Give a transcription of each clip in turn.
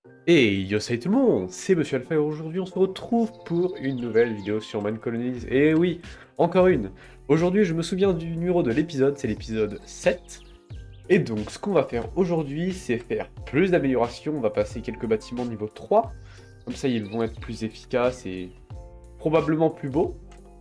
Et yo salut tout le monde, c'est Monsieur Alpha et aujourd'hui on se retrouve pour une nouvelle vidéo sur Mine Colonies. Et oui, encore une. Aujourd'hui je me souviens du numéro de l'épisode, c'est l'épisode 7. Et donc ce qu'on va faire aujourd'hui c'est faire plus d'améliorations, on va passer quelques bâtiments niveau 3. Comme ça ils vont être plus efficaces et probablement plus beaux.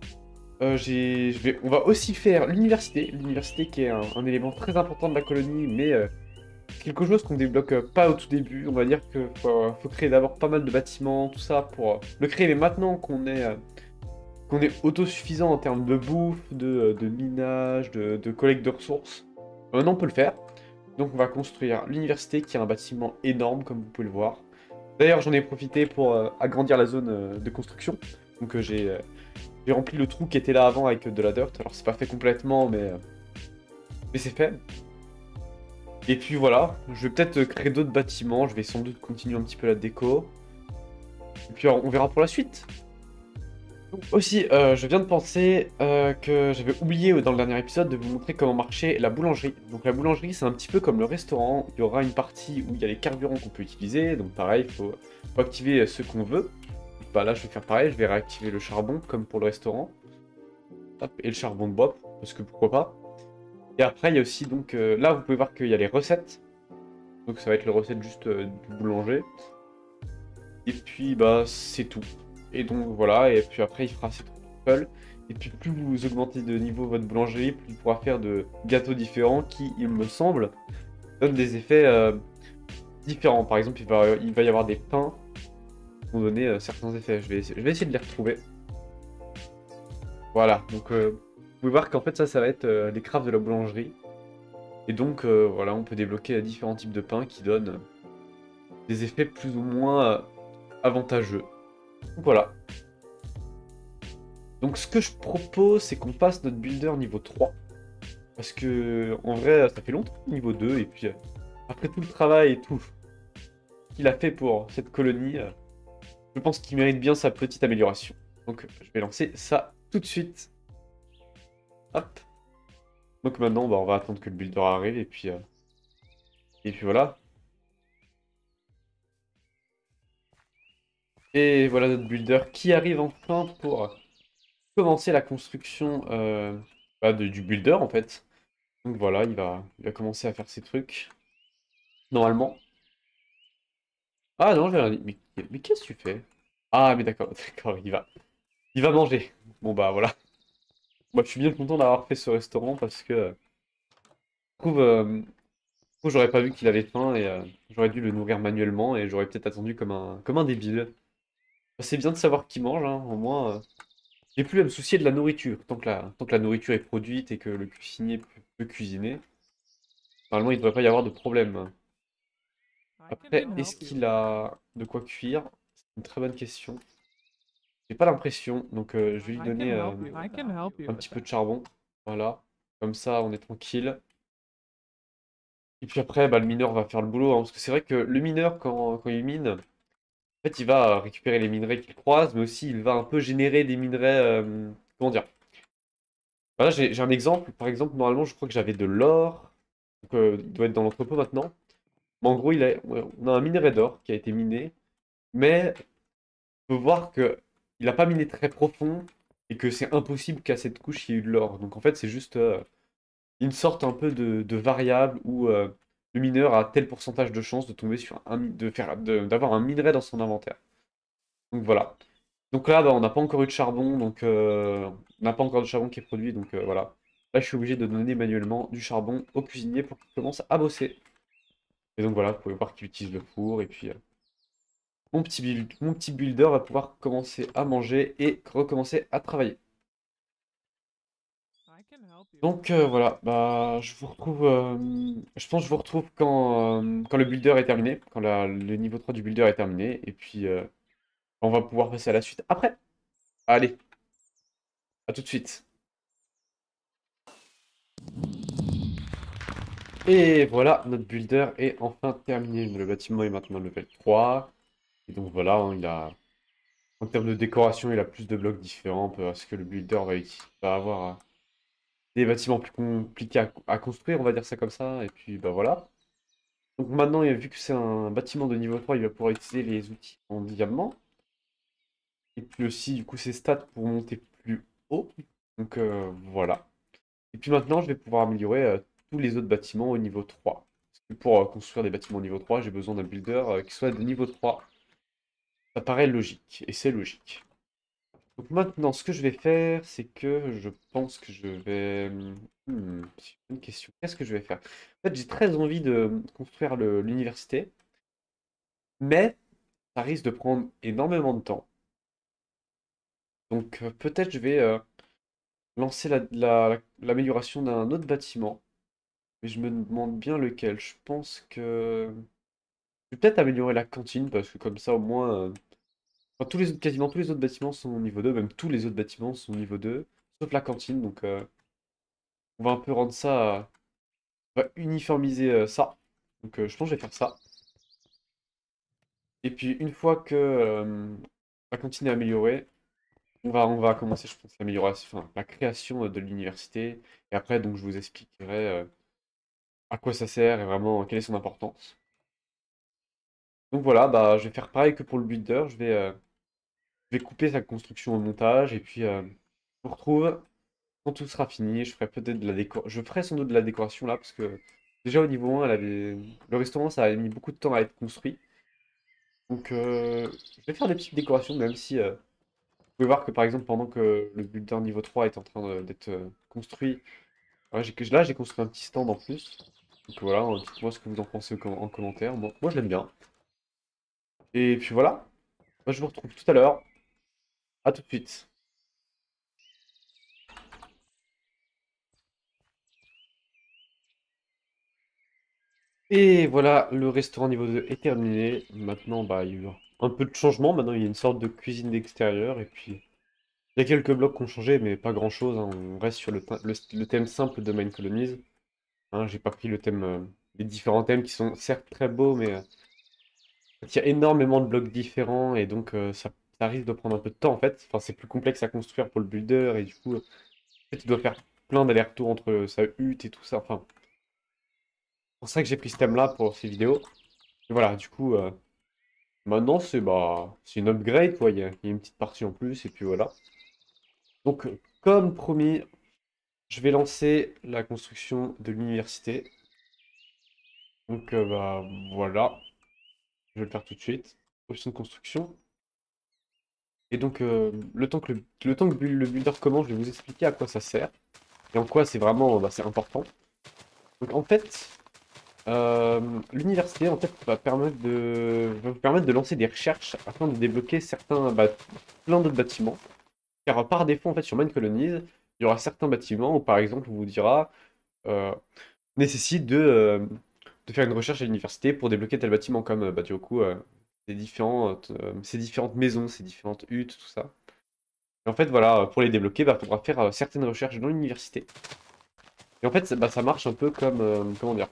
On va aussi faire l'université qui est un élément très important de la colonie, mais quelque chose qu'on débloque pas au tout début. On va dire qu'il faut créer d'abord pas mal de bâtiments, tout ça, pour le créer. Mais maintenant qu'on est autosuffisant en termes de bouffe, de minage, de collecte de ressources, maintenant on peut le faire. Donc on va construire l'université qui est un bâtiment énorme, comme vous pouvez le voir. D'ailleurs, j'en ai profité pour agrandir la zone de construction. Donc j'ai rempli le trou qui était là avant avec de la dirt. Alors c'est pas fait complètement, mais c'est fait. Et puis voilà, je vais peut-être créer d'autres bâtiments, je vais sans doute continuer un petit peu la déco. Et puis on verra pour la suite. Aussi, je viens de penser que j'avais oublié dans le dernier épisode de vous montrer comment marchait la boulangerie. Donc la boulangerie, c'est un petit peu comme le restaurant. Il y aura une partie où il y a les carburants qu'on peut utiliser. Donc pareil, faut activer ceux qu'on veut. Bah là, je vais faire pareil, je vais réactiver le charbon comme pour le restaurant. Hop, et le charbon de bois, parce que pourquoi pas. Et après, il y a aussi donc là, vous pouvez voir qu'il y a les recettes. Donc ça va être les recettes juste du boulanger. Et puis bah c'est tout. Et donc voilà, et puis après il fera ses trucs tout seul. Et puis plus vous augmentez de niveau votre boulangerie, plus il pourra faire de gâteaux différents qui, il me semble, donnent des effets différents. Par exemple, il va y avoir des pains qui vont donner certains effets. Je vais essayer de les retrouver. Voilà, donc vous pouvez voir qu'en fait ça va être les crafts de la boulangerie. Et donc voilà, on peut débloquer différents types de pains qui donnent des effets plus ou moins avantageux. Donc voilà. Donc ce que je propose, c'est qu'on passe notre builder niveau 3. Parce que en vrai, ça fait longtemps niveau 2, et puis après tout le travail et tout qu'il a fait pour cette colonie, je pense qu'il mérite bien sa petite amélioration. Donc je vais lancer ça tout de suite. Hop. Donc maintenant, bah, on va attendre que le builder arrive, et puis voilà. Et voilà notre builder qui arrive enfin pour commencer la construction du builder en fait. Donc voilà, il va commencer à faire ses trucs, normalement. Ah non, j'ai rien dit. Mais qu'est-ce que tu fais? Ah, mais d'accord, d'accord, il va manger. Bon bah voilà. Moi, je suis bien content d'avoir fait ce restaurant parce que je trouve j'aurais pas vu qu'il avait faim et j'aurais dû le nourrir manuellement et j'aurais peut-être attendu comme un débile. Bah, c'est bien de savoir qui mange, hein, au moins. J'ai plus à me soucier de la nourriture. Tant que la nourriture est produite et que le cuisinier peut cuisiner, normalement, il devrait pas y avoir de problème. Après, est-ce qu'il a de quoi cuire? C'est une très bonne question. J'ai pas l'impression, donc je vais lui donner un petit peu de charbon. Voilà, comme ça on est tranquille. Et puis après, bah, le mineur va faire le boulot, hein, parce que c'est vrai que le mineur, quand il mine, en fait, il va récupérer les minerais qu'il croise, mais aussi il va un peu générer des minerais. Comment dire? Voilà, j'ai un exemple. Par exemple, normalement, je crois que j'avais de l'or, donc il doit être dans l'entrepôt maintenant. Mais en gros, ouais, on a un minerai d'or qui a été miné, mais on peut voir que il n'a pas miné très profond et que c'est impossible qu'à cette couche il y ait eu de l'or. Donc en fait, c'est juste une sorte un peu de variable où le mineur a tel pourcentage de chance de tomber sur d'avoir un minerai dans son inventaire. Donc voilà. Donc là, bah, on n'a pas encore eu de charbon, donc on n'a pas encore de charbon qui est produit, donc voilà. Là, je suis obligé de donner manuellement du charbon au cuisinier pour qu'il commence à bosser. Et donc voilà, vous pouvez voir qu'il utilise le four, et puis mon petit builder va pouvoir commencer à manger et recommencer à travailler. Donc voilà, bah je vous retrouve. Je pense que je vous retrouve quand le builder est terminé, quand le niveau 3 du builder est terminé, et puis on va pouvoir passer à la suite après. Allez, à tout de suite. Et voilà, notre builder est enfin terminé. Le bâtiment est maintenant level 3. Et donc voilà, hein, en termes de décoration, il a plus de blocs différents parce que le builder va avoir des bâtiments plus compliqués à construire, on va dire ça comme ça. Et puis bah voilà. Donc maintenant, vu que c'est un bâtiment de niveau 3, il va pouvoir utiliser les outils en diamant. Et puis aussi, du coup, ses stats pour monter plus haut. Donc voilà. Et puis maintenant, je vais pouvoir améliorer tous les autres bâtiments au niveau 3. Parce que pour construire des bâtiments au niveau 3, j'ai besoin d'un builder qui soit de niveau 3. Ça paraît logique, et c'est logique. Donc maintenant, ce que je vais faire, c'est que je pense que je vais... c'est une bonne question. Qu'est-ce que je vais faire? En fait, j'ai très envie de construire l'université, mais ça risque de prendre énormément de temps. Donc peut-être je vais lancer l'amélioration d'un autre bâtiment, mais je me demande bien lequel. Je pense que... Je vais peut-être améliorer la cantine, parce que comme ça, au moins... enfin, quasiment tous les autres bâtiments sont au niveau 2, même tous les autres bâtiments sont au niveau 2, sauf la cantine, donc on va un peu rendre ça... on va uniformiser ça. Donc je pense que je vais faire ça. Et puis une fois que la cantine est améliorée, on va commencer, je pense, l'amélioration, enfin, la création de l'université. Et après, donc, je vous expliquerai à quoi ça sert et vraiment quelle est son importance. Donc voilà, bah, je vais faire pareil que pour le builder. Je vais couper sa construction au montage. Et puis, je vous retrouve quand tout sera fini. Je ferai peut-être de la déco. Je ferai sans doute de la décoration là, parce que déjà au niveau 1, le restaurant, ça a mis beaucoup de temps à être construit. Donc, je vais faire des petites décorations, même si vous pouvez voir que par exemple, pendant que le builder niveau 3 est en train d'être construit, ouais, là, j'ai construit un petit stand en plus. Donc voilà, dites-moi ce que vous en pensez en commentaire. Moi, je l'aime bien. Et puis voilà, moi, je vous retrouve tout à l'heure. À tout de suite. Et voilà, le restaurant niveau 2 est terminé. Maintenant, bah, il y a eu un peu de changement. Maintenant, il y a une sorte de cuisine d'extérieur. Et puis, il y a quelques blocs qui ont changé, mais pas grand-chose, hein. On reste sur le thème simple de Mine Colonies. Hein, j'ai pas pris le thème, les différents thèmes qui sont certes très beaux, mais il y a énormément de blocs différents et donc ça risque de prendre un peu de temps en fait. Enfin, c'est plus complexe à construire pour le builder et du coup, en fait, il doit faire plein d'allers-retours entre sa hutte et tout ça. Enfin, c'est pour ça que j'ai pris ce thème-là pour ces vidéos. Et voilà, du coup, maintenant c'est une upgrade quoi. Il y a une petite partie en plus et puis voilà. Donc, comme promis, je vais lancer la construction de l'université. Donc, bah voilà, je vais le faire tout de suite. Option de construction. Et donc, le temps que le builder commence, je vais vous expliquer à quoi ça sert et en quoi c'est vraiment c'est important. Donc, en fait, l'université en fait, va vous permettre de lancer des recherches afin de débloquer plein d'autres bâtiments. Car par défaut, en fait, sur Minecolonies, il y aura certains bâtiments où, par exemple, on vous dira euh, nécessite de faire une recherche à l'université pour débloquer tel bâtiment, comme bah, du coup, ces différentes maisons, ces différentes huttes, tout ça. Et en fait, voilà, pour les débloquer, bah, il faudra faire certaines recherches dans l'université. Et en fait, ça marche un peu comme, comment dire,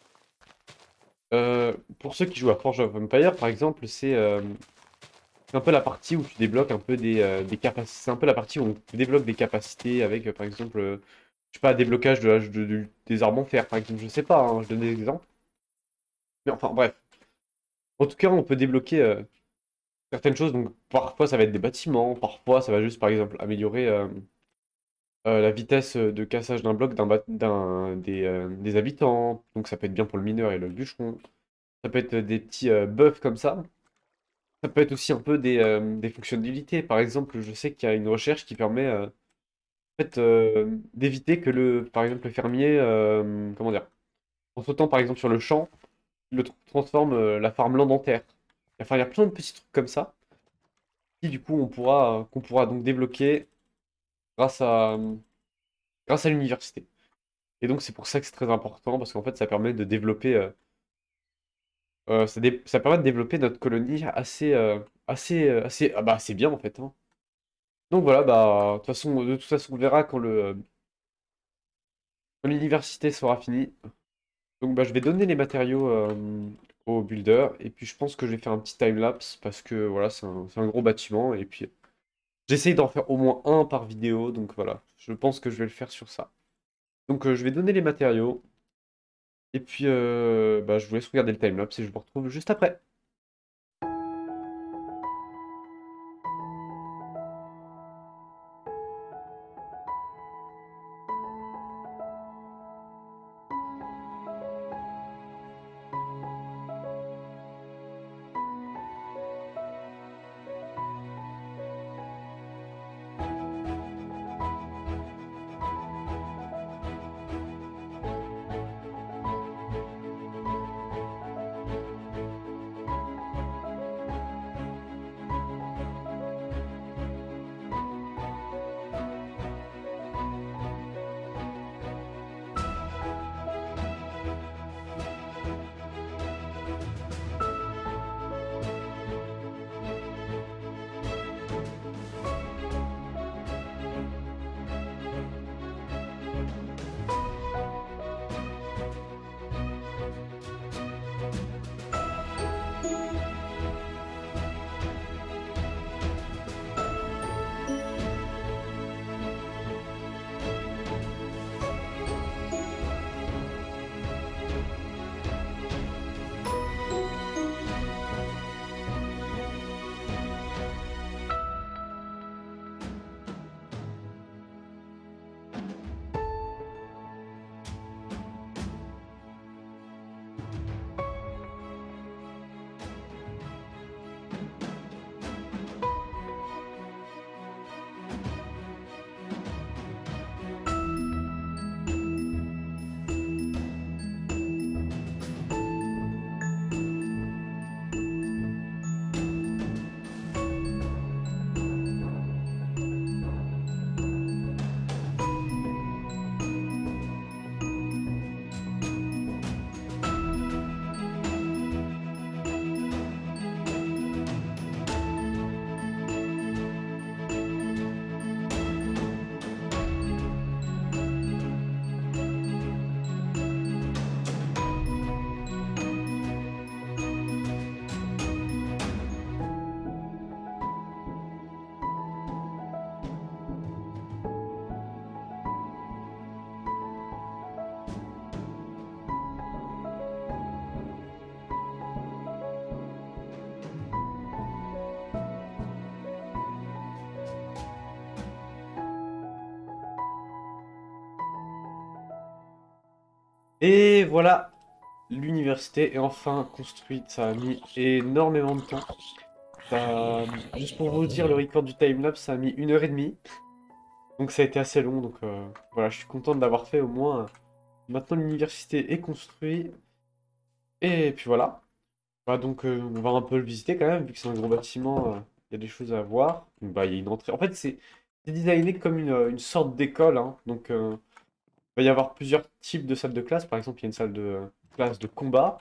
pour ceux qui jouent à Forge of Empire, par exemple, c'est un peu la partie où tu débloques un peu des capacités. C'est un peu la partie où tu débloques des capacités avec, par exemple, je sais pas, déblocage des armes en fer, par exemple. Je sais pas, hein, je donne des exemples. Mais enfin, bref. En tout cas, on peut débloquer certaines choses. Donc, parfois, ça va être des bâtiments. Parfois, ça va juste, par exemple, améliorer la vitesse de cassage d'un bloc des habitants. Donc, ça peut être bien pour le mineur et le bûcheron. Ça peut être des petits buffs comme ça. Ça peut être aussi un peu des fonctionnalités. Par exemple, je sais qu'il y a une recherche qui permet en fait, d'éviter que par exemple, le fermier, comment dire, en sautant par exemple sur le champ, transforme la farmland en terre. Enfin, il y a plein de petits trucs comme ça qui, du coup, qu'on pourra donc débloquer grâce grâce à l'université. Et donc, c'est pour ça que c'est très important parce qu'en fait, ça permet de développer, ça permet de développer notre colonie assez bien en fait, hein. Donc voilà, bah, de toute façon, on verra quand l'université sera finie. Donc bah, je vais donner les matériaux au builder et puis je pense que je vais faire un petit time-lapse parce que voilà, c'est un gros bâtiment et puis j'essaye d'en faire au moins un par vidéo, donc voilà, je pense que je vais le faire sur ça. Donc je vais donner les matériaux Et puis, bah, je vous laisse regarder le timelapse et je vous retrouve juste après. Et voilà, l'université est enfin construite. Ça a mis énormément de temps. Juste pour vous dire, le record du timelapse, ça a mis 1 heure et demie. Donc ça a été assez long. Donc voilà, je suis content de l'avoir fait au moins. Maintenant, l'université est construite. Et puis voilà. Bah, donc on va un peu le visiter quand même, vu que c'est un gros bâtiment. Il y a des choses à voir. Donc, bah, il y a une entrée. En fait, c'est designé comme une sorte d'école, hein. Donc il va y avoir plusieurs types de salles de classe. Par exemple, il y a une salle de classe de combat.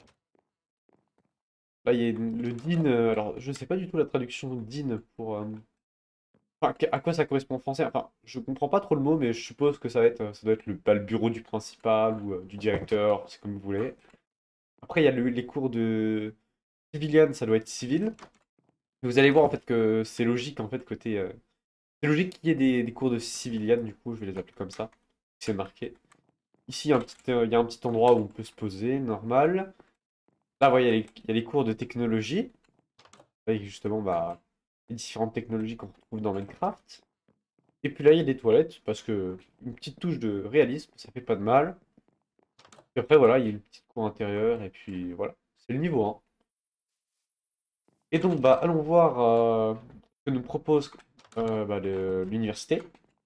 Là, il y a le Dean. Alors, je ne sais pas du tout la traduction de Dean pour. Enfin, à quoi ça correspond en français? Enfin, je comprends pas trop le mot, mais je suppose que ça doit être le bureau du principal ou du directeur, c'est comme vous voulez. Après, il y a les cours de civilian, ça doit être civil. Vous allez voir en fait que c'est logique en fait côté. C'est logique qu'il y ait des cours de civilian, du coup, je vais les appeler comme ça. C'est marqué. Ici, il y a un petit endroit où on peut se poser, normal. Là, ouais, il y a les cours de technologie, avec justement bah, les différentes technologies qu'on retrouve dans Minecraft. Et puis là, il y a des toilettes, parce que une petite touche de réalisme, ça fait pas de mal. Puis après, voilà, il y a une petite cour intérieure, et puis voilà, c'est le niveau 1. Et donc, bah, allons voir ce que nous propose bah, l'université.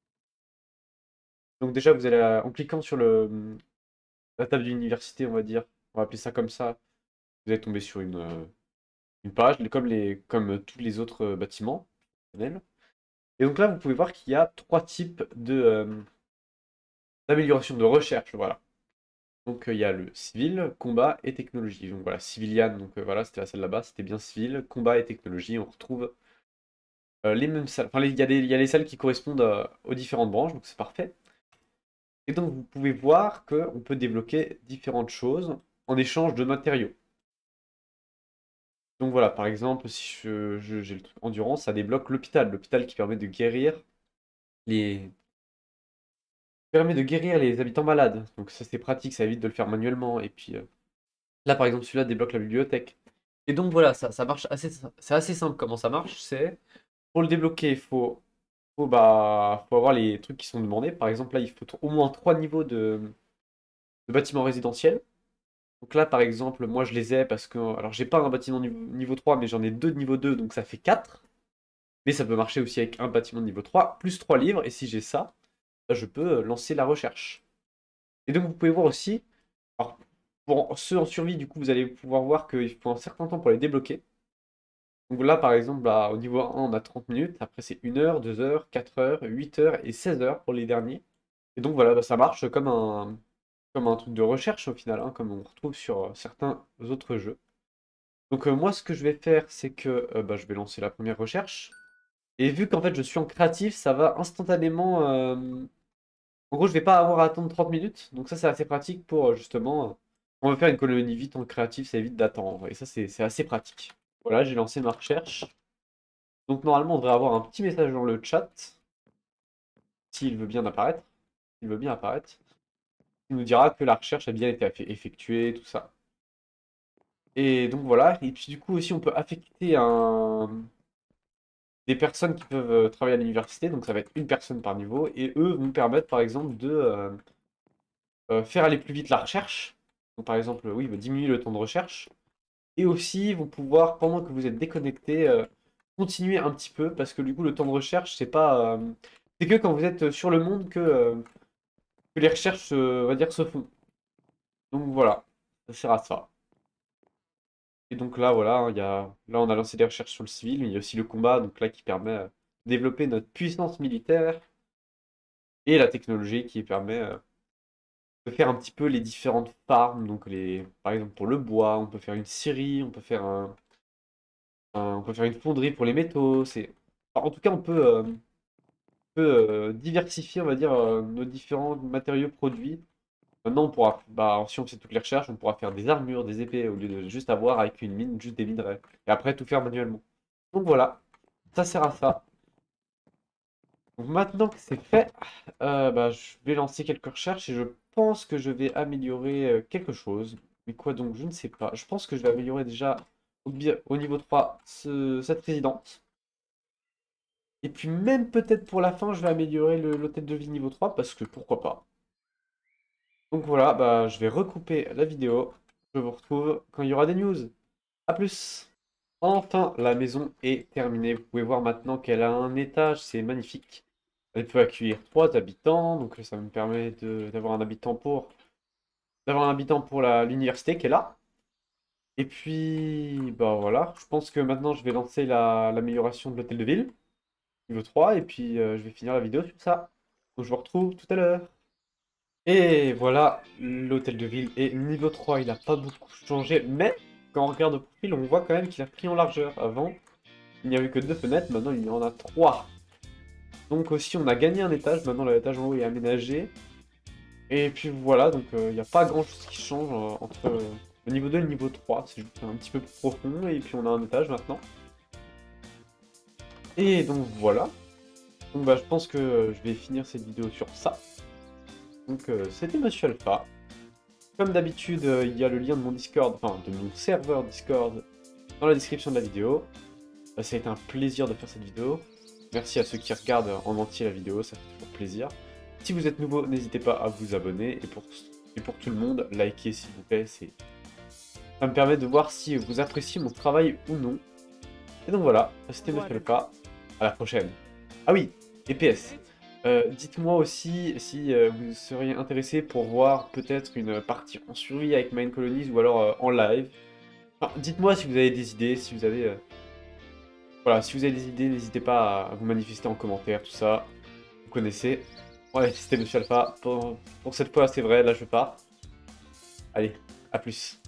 Donc déjà, vous allez, en cliquant sur la table d'université, on va dire, on va appeler ça comme ça, vous allez tomber sur une page, comme tous les autres bâtiments. Et donc là, vous pouvez voir qu'il y a trois types d'amélioration de recherche, voilà. Donc il y a le civil, combat et technologie. Donc voilà, civilian, donc voilà, c'était la salle là-bas, c'était bien civil, combat et technologie, on retrouve les mêmes salles. Enfin, il y a les salles qui correspondent aux différentes branches, donc c'est parfait. Et donc vous pouvez voir qu'on peut débloquer différentes choses en échange de matériaux. Donc voilà, par exemple, si j'ai le truc endurance, ça débloque l'hôpital. L'hôpital qui permet de guérir les, permet de guérir les habitants malades. Donc ça c'est pratique, ça évite de le faire manuellement. Et puis là par exemple celui-là débloque la bibliothèque. Et donc voilà, ça marche assez, c'est assez simple comment ça marche. C'est pour le débloquer, faut avoir les trucs qui sont demandés. Par exemple là il faut au moins 3 niveaux de bâtiments résidentiels. Donc là par exemple moi je les ai parce que alors j'ai pas un bâtiment niveau 3 mais j'en ai deux de niveau 2 donc ça fait 4. Mais ça peut marcher aussi avec un bâtiment de niveau 3 plus 3 livres. Et si j'ai ça, bah, je peux lancer la recherche. Et donc vous pouvez voir aussi, alors pour ceux en survie, du coup, vous allez pouvoir voir qu'il faut un certain temps pour les débloquer. Donc là, par exemple, bah, au niveau 1, on a 30 minutes. Après, c'est 1 heure, 2 heures, 4 heures, 8 heures et 16 heures pour les derniers. Et donc voilà, bah, ça marche comme un truc de recherche au final, hein, comme on retrouve sur certains autres jeux. Donc moi, ce que je vais faire, c'est que bah, je vais lancer la première recherche. Et vu qu'en fait, je suis en créatif, ça va instantanément. En gros, je vais pas avoir à attendre 30 minutes. Donc ça, c'est assez pratique pour justement. On veut faire une colonie vite en créatif, ça évite d'attendre. Et ça, c'est assez pratique. Voilà, j'ai lancé ma recherche. Donc normalement, on devrait avoir un petit message dans le chat. S'il veut bien apparaître. Il veut bien apparaître. Il nous dira que la recherche a bien été effectuée, tout ça. Et donc voilà. Et puis du coup aussi, on peut affecter des personnes qui peuvent travailler à l'université. Donc ça va être une personne par niveau. Et eux vont permettre par exemple de faire aller plus vite la recherche. Donc par exemple, oui, bah, diminuer le temps de recherche. Et aussi, ils vont pouvoir, pendant que vous êtes déconnecté, continuer un petit peu, parce que du coup, le temps de recherche, c'est pas... c'est que quand vous êtes sur le monde que les recherches, on va dire, se font. Donc voilà, ça sert à ça. Et donc là, voilà, hein, là, on a lancé des recherches sur le civil, mais il y a aussi le combat, donc là, qui permet de développer notre puissance militaire, et la technologie qui permet de faire un petit peu les différentes farms, donc par exemple pour le bois, on peut faire une scierie, on peut faire on peut faire une fonderie pour les métaux. En tout cas, on peut diversifier, on va dire, nos différents matériaux produits. Maintenant, on pourra, bah, si on fait toutes les recherches, on pourra faire des armures, des épées, au lieu de juste avoir avec une mine, juste des minerais. Et après, tout faire manuellement. Donc voilà, ça sert à ça. Donc maintenant que c'est fait, bah, je vais lancer quelques recherches et je pense que je vais améliorer quelque chose. Mais quoi donc, je ne sais pas. Je pense que je vais améliorer déjà au niveau 3 cette résidence. Et puis même peut-être pour la fin, je vais améliorer l'hôtel de ville niveau 3 parce que pourquoi pas. Donc voilà, bah, je vais recouper la vidéo. Je vous retrouve quand il y aura des news. A plus! Enfin, la maison est terminée. Vous pouvez voir maintenant qu'elle a un étage, c'est magnifique. Elle peut accueillir 3 habitants, donc ça me permet d'avoir un habitant pour l'université qui est là. Et puis, bah voilà, je pense que maintenant je vais lancer l'amélioration de l'hôtel de ville, niveau 3, et puis je vais finir la vidéo sur ça. Donc je vous retrouve tout à l'heure. Et voilà, l'hôtel de ville est niveau 3, il n'a pas beaucoup changé, mais quand on regarde au profil, on voit quand même qu'il a pris en largeur. Avant, il n'y avait que 2 fenêtres, maintenant il y en a 3. Donc aussi, on a gagné un étage, maintenant l'étage en haut est aménagé. Et puis voilà, donc il n'y a pas grand chose qui change entre le niveau 2 et le niveau 3, c'est juste un petit peu plus profond, et puis on a un étage maintenant. Et donc voilà, donc bah, je pense que je vais finir cette vidéo sur ça. Donc c'était Monsieur Alpha. Comme d'habitude, il y a le lien de mon Discord, enfin de mon serveur Discord dans la description de la vidéo. Ça a été un plaisir de faire cette vidéo. Merci à ceux qui regardent en entier la vidéo, ça fait toujours plaisir. Si vous êtes nouveau, n'hésitez pas à vous abonner. Et pour tout le monde, likez s'il vous plaît. Ça me permet de voir si vous appréciez mon travail ou non. Et donc voilà, c'était Monsieur Alpha. À la prochaine. Ah oui, et PS. Dites-moi aussi si vous seriez intéressé pour voir peut-être une partie en survie avec Mine Colonies ou alors en live. Enfin, dites-moi si vous avez des idées, si vous avez... voilà, si vous avez des idées, n'hésitez pas à vous manifester en commentaire, tout ça. Vous connaissez. Ouais, c'était Monsieur Alpha. Pour cette fois, c'est vrai, là je pars. Allez, à plus.